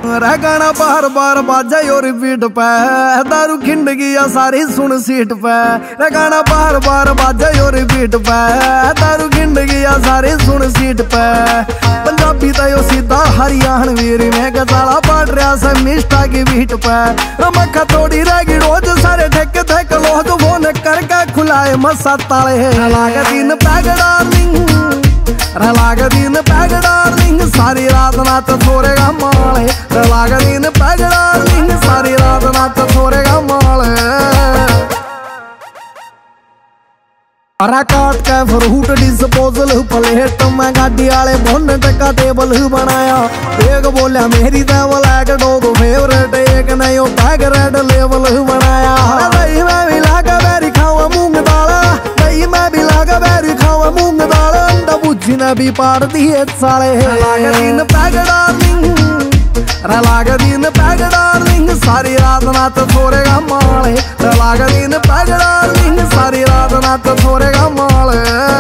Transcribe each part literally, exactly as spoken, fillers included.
गाना बार बार बाजा और रिपीट पे दारू खिंड गया सारी सुन सीट पे। गाना बार बार बाजा और रिपीट पे दारू खिंड गया सारी सुन सीट पे। पंजाबी तो सीधा हरियाणवी में गजाला पाट रहा से मिष्टा की बीट पे। मक्खा थोड़ी रहेगी रोज सारे ठेके ठेक लोग फोन करके खुलाए मसा ताले। लाग दिन पैग डार्लिंग लाग दिन पैग डार्लिंग सारी रात नाच छोड़ेगा माले। लाग दिन पैग डार्लिंग सारी रात नाच छोड़ेगा माले। अरे काट के फ्रूट डिस्पोजल प्लेट में गाड़ी वाले बोनट का टेबल बनाया। एक बोलिया मेरी तो ब्लैक डॉग फेवरेट एक नहीं बैग रेड लेवल बनाया। दही में भी लागा बैरी खावा मूंग दाल दही में भी लागा बैरी खावा मूंग दाल अंडा बुझी ने भी पार दिए साले। लाग दिन पैग डार्लिंग लाग दिन पैग डार्लिंग सारी रात नाच छोड़ेगा माले। लाग दिन पैग डार्लिंग सारी रात नाच छोड़ेगा माले।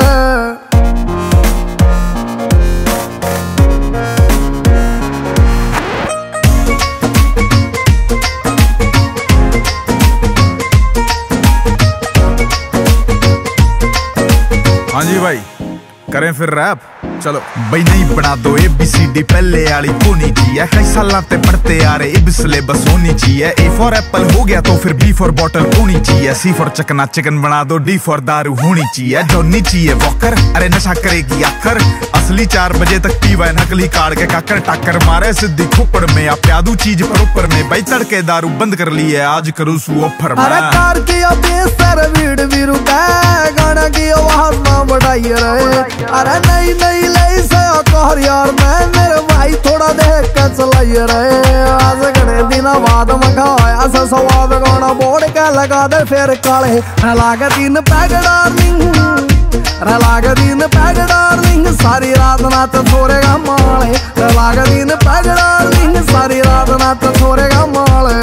हाँ जी भाई करें फिर रैप चलो भाई। नहीं बना दो ए बी सी डी पहले आली होनी चाहिए। कई साल ते पढ़ते आ रहे इब सिलेबस होनी चाहिए। ए फॉर एप्पल हो गया तो फिर बी फॉर बॉटल होनी चाहिए। सी फॉर चकना चिकन बना दो डी फॉर दारू होनी चाहिए। जोनी चाहिए वॉकर अरे नशा करेगी आकर असली चार बजे तक पीवा नकली काट के काकर टाकर मारे सिद्धि खोपड़ में आप प्यादू चीज पर ऊपर में भाई तड़के दारू बंद कर ली है आज करूँ सू ऑफर में। अरे कार की बेसर भीड़ भी रुका गाना की आवाज ना बढ़ाई रहे। अरे नहीं नहीं ले से कहर यार मैं मेरे भाई थोड़ा देख के चलाई रहे। आज घने दिन बाद मंगाया सा स्वाद गाना बोर्ड के लगा दे फिर काले। लाग दिन पैग डार्लिंग लाग दिन पैग डार्लिंग सारी रात नाच छोड़ेगा माले। लाग दिन पैग डार्लिंग सारी रात नाच छोड़ेगा माले।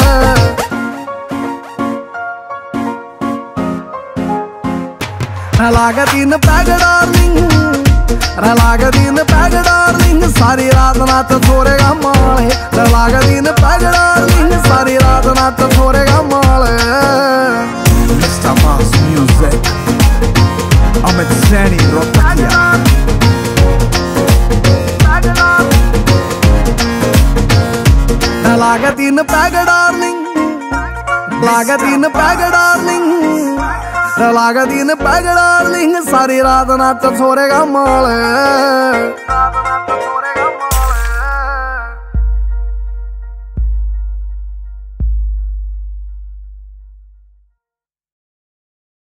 लाग दिन पैग डार्लिंग लाग दिन पैग डार्लिंग सारी रात नाच छोड़ेगा माले। लाग दिन पैग डार्लिंग सारी रात नाच छोड़ेगा माले। Mister Mass Music Amit Sani Rotakia। लाग दिन पैग डार्लिंग लाग दिन पैग डार्लिंग लाग दिन पैग डार्लिंग सारी रात नाच छोड़ेगा माले।